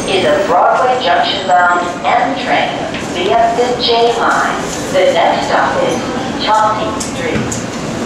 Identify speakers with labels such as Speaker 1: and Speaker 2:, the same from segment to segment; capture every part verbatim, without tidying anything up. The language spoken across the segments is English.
Speaker 1: is a Broadway Junction bound M train via the J line. The next stop is Halsey Street.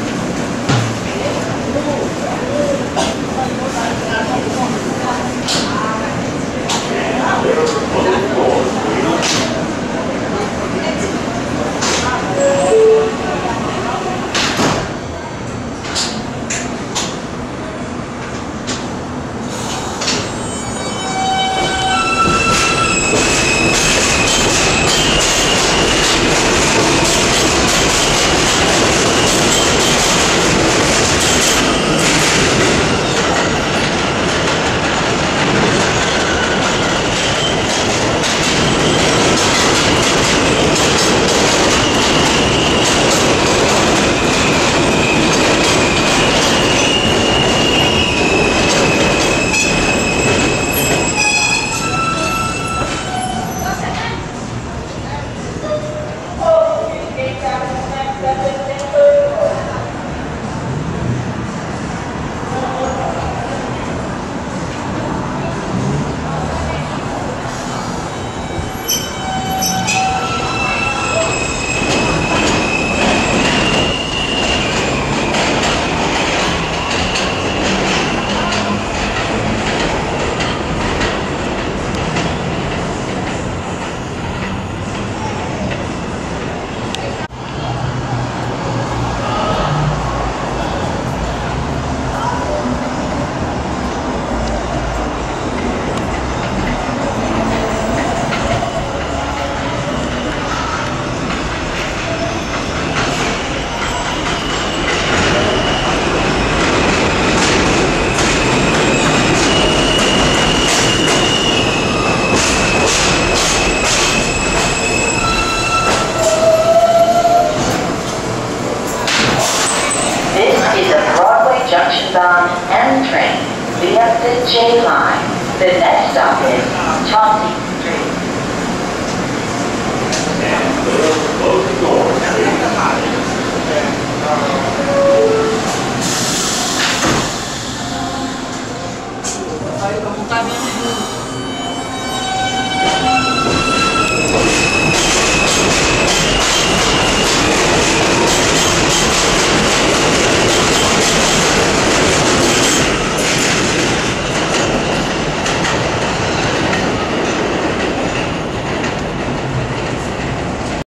Speaker 1: Junction-bound M train via the J line. The next stop is Halsey Street. And we'll close the doors.
Speaker 2: Ay, kamu kami